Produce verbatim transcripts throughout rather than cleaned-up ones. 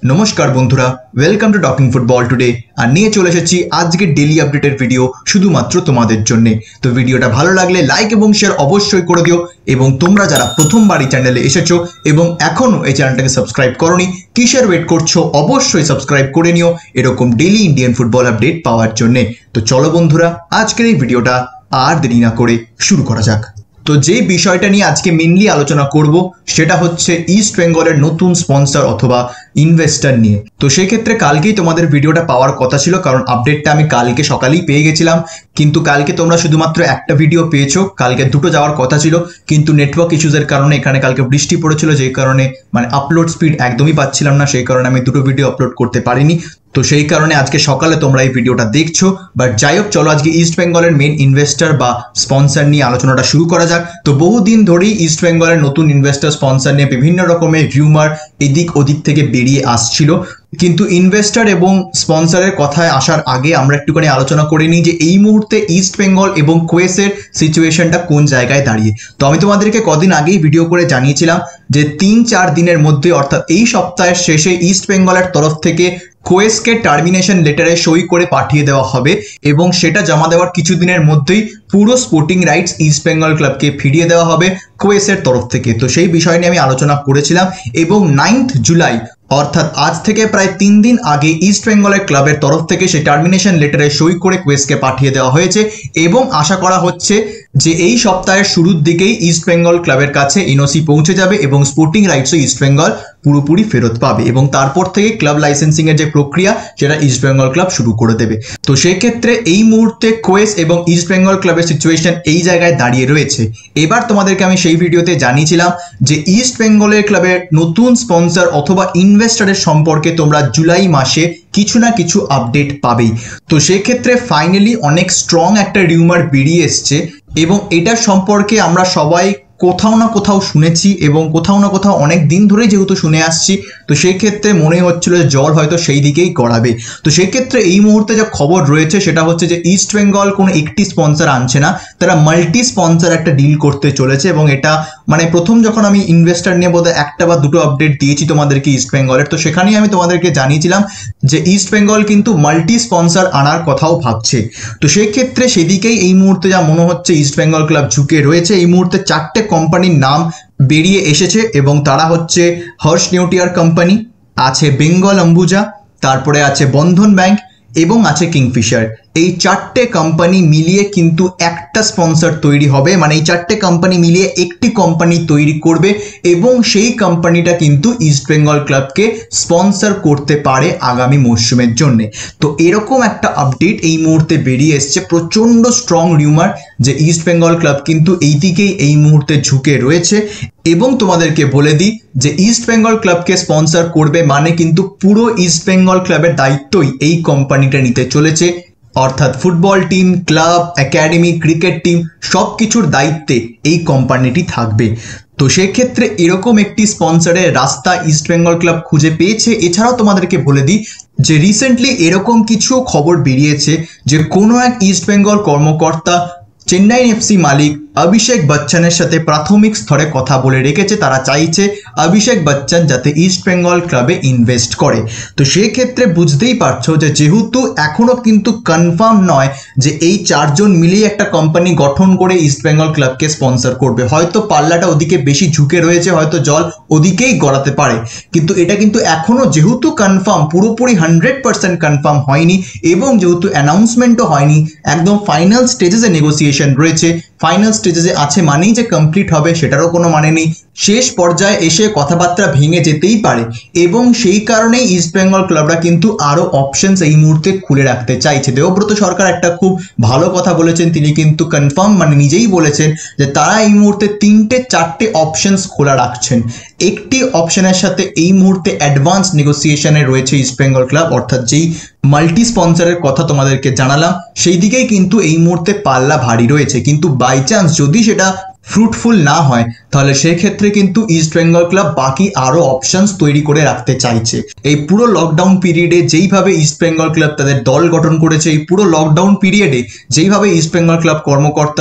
নমস্কার বন্ধুরা, welcome to talking football today. আর নিয়ে চলে এসেছি আজকে ডেইলি আপডেটের ভিডিও শুধুমাত্র তোমাদের জন্য। তো ভিডিওটা ভালো লাগলে লাইক এবং শেয়ার অবশ্যই করে দিও, এবং তোমরা যারা প্রথমবার এই চ্যানেলে এসেছো এবং এখনো এই চ্যানেলটাকে সাবস্ক্রাইব করোনি, কিসের ওয়েট করছো? অবশ্যই সাবস্ক্রাইব করে নিও এরকম ডেইলি ইন্ডিয়ান ফুটবল আপডেট পাওয়ার জন্য। তো চলো বন্ধুরা, আজকের এই ভিডিওটা আর দেরি না করে শুরু করা যাক। তো যে বিষয়টা নিয়ে আজকে মেনলি আলোচনা করব সেটা হচ্ছে ইস্ট বেঙ্গলের নতুন স্পন্সর অথবা ইনভেস্টর নিয়ে। তো সেই ক্ষেত্রে কালকেই তোমাদের ভিডিওটা পাওয়ার কথা ছিল, কারণ আপডেটটা আমি কালকে সকালেই পেয়ে গেছিলাম, কিন্তু কালকে তোমরা শুধুমাত্র একটা ভিডিও পেয়েছো, কালকে দুটো যাওয়ার কথা ছিল, কিন্তু নেটওয়ার্ক ইস্যুজের কারণে এখানে কালকে বৃষ্টি পড়েছিল, যেই কারণে মানে আপলোড স্পিড একদমই পাচ্ছিলাম না, সেই কারণে আমি দুটো ভিডিও আপলোড করতে পারিনি। তো সেই কারণে আজকে সকালে তোমরা এই ভিডিওটা দেখছো। বাট যাই হোক, চলো আজকে ইস্ট বেঙ্গলের মেন ইনভেস্টর বা স্পন্সর নিয়ে আলোচনাটা শুরু করা যাক। তো বহুদিন ধরেই ইস্ট বেঙ্গলের নতুন ইনভেস্টর স্পন্সর নিয়ে বিভিন্ন রকমের রিউমার এদিক ওদিক থেকে বেরিয়ে আসছিল, কিন্তু ইনভেস্টর এবং স্পন্সরের কথায় আসার আগে আমরা একটুখানি আলোচনা করে নিই যে এই মুহূর্তে ইস্ট বেঙ্গল এবং কোয়েসের সিচুয়েশনটা কোন জায়গায় দাঁড়িয়ে। তো আমি তোমাদেরকে কদিন আগেই ভিডিও করে জানিয়েছিলাম যে তিন চার দিনের মধ্যে, অর্থাৎ এই সপ্তাহের শেষে ইস্ট বেঙ্গলের তরফ থেকে কোয়েসকে টার্মিনেশন লেটারে সই করে পাঠিয়ে দেওয়া হবে, এবং সেটা জমা দেওয়ার কিছুদিনের মধ্যেই পুরো স্পোর্টিং রাইটস ইস্ট বেঙ্গল ক্লাবকে ফিরিয়ে দেওয়া হবে কোয়েসের তরফ থেকে। তো সেই বিষয় নিয়ে আমি আলোচনা করেছিলাম, এবং নাইন্থ জুলাই অর্থাৎ আজ থেকে প্রায় তিন দিন আগে ইস্ট বেঙ্গলের ক্লাবের তরফ থেকে সেই টার্মিনেশন লেটারে সই করে কোয়েসকে পাঠিয়ে দেওয়া হয়েছে, এবং আশা করা হচ্ছে যে এই সপ্তাহের শুরুর দিকেই ইস্ট বেঙ্গল ক্লাবের কাছে এনওসি পৌঁছে যাবে এবং স্পোর্টিং রাইটসও ইস্ট বেঙ্গল পুরোপুরি ফেরত পাবে, এবং তারপর থেকে ক্লাব লাইসেন্সিং এর যে প্রক্রিয়া সেটা ইস্ট বেঙ্গল ক্লাব শুরু করে দেবে। তো সেক্ষেত্রে এই মুহূর্তে কোয়েস এবং ইস্ট বেঙ্গল ক্লাবের সিচুয়েশন এই জায়গায় দাঁড়িয়ে রয়েছে। এবার তোমাদেরকে আমি সেই ভিডিওতে জানিয়েছিলাম যে ইস্ট বেঙ্গলের ক্লাবের নতুন স্পন্সর অথবা ইনভেস্টরের সম্পর্কে তোমরা জুলাই মাসে কিছু না কিছু আপডেট পাবেই। তো সেক্ষেত্রে ফাইনালি অনেক স্ট্রং একটা রিউমার বেরিয়ে এসছে, এবং এটার সম্পর্কে আমরা সবাই কোথাও না কোথাও শুনেছি, এবং কোথাও না কোথাও অনেক দিন ধরেই যেহেতু শুনে আসছি, তো সেই ক্ষেত্রে মনে হচ্ছিল যে জল হয়তো সেই দিকেই গড়াবে। তো সেক্ষেত্রে এই মুহূর্তে যে খবর রয়েছে সেটা হচ্ছে যে ইস্ট বেঙ্গল কোনো একটি স্পন্সর আনছে না, তারা মাল্টি স্পন্সর একটা ডিল করতে চলেছে। এবং এটা মানে প্রথম যখন আমি ইনভেস্টর নিয়ে বোধহয় একটা বা দুটো আপডেট দিয়েছি তোমাদেরকে ইস্ট বেঙ্গলের, তো সেখানেই আমি তোমাদেরকে জানিয়েছিলাম যে ইস্ট বেঙ্গল কিন্তু মাল্টি স্পন্সর আনার কথাও ভাবছে। তো সেই ক্ষেত্রে সেদিকেই এই মুহূর্তে যা মনে হচ্ছে ইস্ট বেঙ্গল ক্লাব ঝুঁকে রয়েছে। এই মুহূর্তে চারটে কোম্পানির নাম বেরিয়ে এসেছে, এবং তারা হচ্ছে হর্ষ নিউটিয়ার কোম্পানি, আছে বেঙ্গল অম্বুজা, তারপরে আছে বন্ধন ব্যাংক, এবং আছে কিংফিশার। এই চারটে কোম্পানি মিলিয়ে কিন্তু একটা স্পন্সর তৈরি হবে, মানে এই চারটে কোম্পানি মিলিয়ে একটি কোম্পানি তৈরি করবে, এবং সেই কোম্পানিটা কিন্তু ইস্ট বেঙ্গল ক্লাবকে স্পন্সর করতে পারে আগামী মরশুমের জন্য। তো এরকম একটা আপডেট এই মুহূর্তে বেরিয়ে এসছে, প্রচণ্ড স্ট্রং রিউমার যে ইস্ট বেঙ্গল ক্লাব কিন্তু এই দিকেই এই মুহূর্তে ঝুঁকে রয়েছে। এবং তোমাদেরকে বলে দিই যে ইস্ট বেঙ্গল ক্লাবকে স্পন্সর করবে মানে কিন্তু পুরো ইস্ট বেঙ্গল ক্লাবের দায়িত্বই এই কোম্পানিটা নিতে চলেছে, অর্থাৎ football team, club, academy, cricket team সব কিছুর দায়িত্বে এই কোম্পানিটি থাকবে। তো সেক্ষেত্রে এরকম একটি স্পন্সরের রাস্তা ইস্ট বেঙ্গল ক্লাব খুঁজে পেয়েছে। এছাড়াও তোমাদেরকে বলে দিই যে রিসেন্টলি এরকম কিছু খবর বেরিয়েছে যে কোনো এক ইস্ট বেঙ্গল কর্মকর্তা চেন্নাই এফসি মালিক অভিষেক বচ্চনের সাথে প্রাথমিক স্তরে কথা বলে রেখেছে, তারা চাইছে অভিষেক বচ্চন যাতে ইস্ট বেঙ্গল ক্লাবে ইনভেস্ট করে। তো সেক্ষেত্রে বুঝতেই পারছো যে যেহেতু এখনো কিন্তু কনফার্ম নয় যে এই চারজন মিলেই একটা কোম্পানি গঠন করে ইস্ট বেঙ্গল ক্লাবকে স্পন্সর করবে, হয়তো পাল্লাটা ওদিকে বেশি ঝুঁকে রয়েছে, হয়তো জল ওদিকেই গড়াতে পারে, কিন্তু এটা কিন্তু এখনো যেহেতু কনফার্ম, পুরোপুরি হান্ড্রেড পার্সেন্ট কনফার্ম হয়নি, এবং যেহেতু অ্যানাউন্সমেন্টও হয়নি, একদম ফাইনাল স্টেজে নেগোসিয়েশন রয়েছে, ফাইনাল স্টেজে আছে মানেই যে কমপ্লিট হবে সেটারও কোনো মানে নেই, শেষ পর্যায়ে এসে কথাবার্তা ভেঙে যেতেই পারে। এবং সেই কারণেই ইস্ট বেঙ্গল ক্লাবরা কিন্তু আরো অপশনস এই মুহূর্তে খুলে রাখতে চাইছে। দেবব্রত সরকার একটা খুব ভালো কথা বলেছেন, তিনি কিন্তু কনফার্ম মানে নিজেই বলেছেন যে তারা এই মুহূর্তে তিনটে চারটে অপশনস খোলা রাখছেন। একটি অপশনের সাথে এই মুহূর্তে অ্যাডভান্স নেগোসিয়েশনে রয়েছে ইস্ট বেঙ্গল ক্লাব, অর্থাৎ যেই মাল্টি স্পন্সরের কথা তোমাদেরকে জানালাম সেই দিকেই কিন্তু এই মুহূর্তে পাল্লা ভারী রয়েছে। কিন্তু বাই চান্স যদি সেটা ফ্রুটফুল না হয় তাহলে সেই ক্ষেত্রে কিন্তু ইস্ট বেঙ্গল ক্লাব বাকি আরো অপশনস তৈরি করে রাখতে চাইছে। এই পুরো লকডাউন পিরিয়ডে যেইভাবে ইস্ট বেঙ্গল ক্লাব তাদের দল গঠন করেছে, এই পুরো লকডাউন পিরিয়ডে যেইভাবে ইস্ট বেঙ্গল ক্লাব কর্মকর্তারা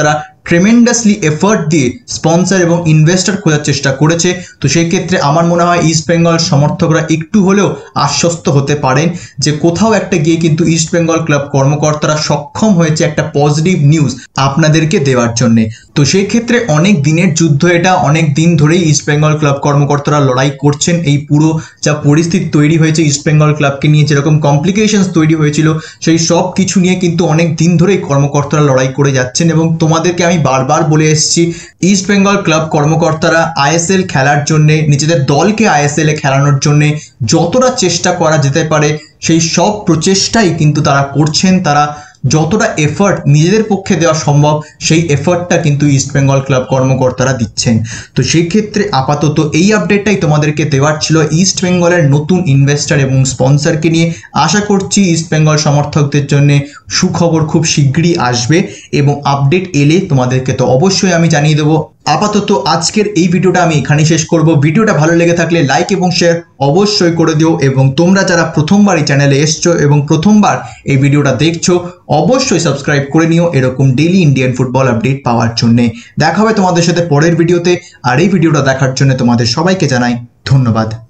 ট্রেমেন্ডাসলি এফার্ট দিয়ে স্পন্সর এবং ইনভেস্টর খোঁজার চেষ্টা করেছে। তো সেই ক্ষেত্রে আমার মনে হয় ইস্ট বেঙ্গল সমর্থকরা একটু হলেও আশ্বস্ত হতে পারেন যে কোথাও একটা গিয়ে কিন্তু ইস্ট বেঙ্গল ক্লাব কর্মকর্তারা সক্ষম হয়েছে একটা পজিটিভ নিউজ আপনাদেরকে দেওয়ার জন্য। তো সেই ক্ষেত্রে অনেক দিনের যুদ্ধ, এটা অনেক দিন ধরেই ইস্ট বেঙ্গল ক্লাব কর্মকর্তারা লড়াই করছেন। এই পুরো যা পরিস্থিতি তৈরি হয়েছে ইস্ট বেঙ্গল ক্লাবকে নিয়ে, যেরকম কমপ্লিকেশনস তৈরি হয়েছিল, সেই সব কিছু নিয়ে কিন্তু অনেক দিন ধরেই কর্মকর্তারা লড়াই করে যাচ্ছেন। এবং তোমাদেরকে আমি বারবার বলে এসেছি, ইস্ট বেঙ্গল ক্লাব কর্মকর্তারা আইএসএল খেলার জন্যে, নিজেদের দলকে আইএসএল এ খেলানোর জন্যে যতটা চেষ্টা করা যেতে পারে সেই সব প্রচেষ্টাই কিন্তু তারা করছেন। তারা যতটা এফার্ট নিজেদের পক্ষে দেওয়া সম্ভব সেই এফার্টটা কিন্তু ইস্ট বেঙ্গল ক্লাব কর্মকর্তারা দিচ্ছেন। তো সেই ক্ষেত্রে আপাতত এই আপডেটটাই তোমাদেরকে দেওয়ার ছিল ইস্ট বেঙ্গলের নতুন ইনভেস্টর এবং স্পন্সরকে নিয়ে। আশা করছি ইস্ট বেঙ্গল সমর্থকদের জন্য সুখবর খুব শীঘ্রই আসবে এবং আপডেট এলে তোমাদেরকে তো অবশ্যই আমি জানিয়ে দেবো। আপাতত আজকের এই ভিডিওটা আমি এখানেই শেষ করব। ভিডিওটা ভালো লেগে থাকলে লাইক এবং শেয়ার অবশ্যই করে দিও, এবং তোমরা যারা প্রথমবার এই চ্যানেলে এসছো এবং প্রথমবার এই ভিডিওটা দেখছো অবশ্যই সাবস্ক্রাইব করে নিও এরকম ডেইলি ইন্ডিয়ান ফুটবল আপডেট পাওয়ার জন্য। দেখা হবে তোমাদের সাথে পরের ভিডিওতে, আর এই ভিডিওটা দেখার জন্য তোমাদের সবাইকে জানাই ধন্যবাদ।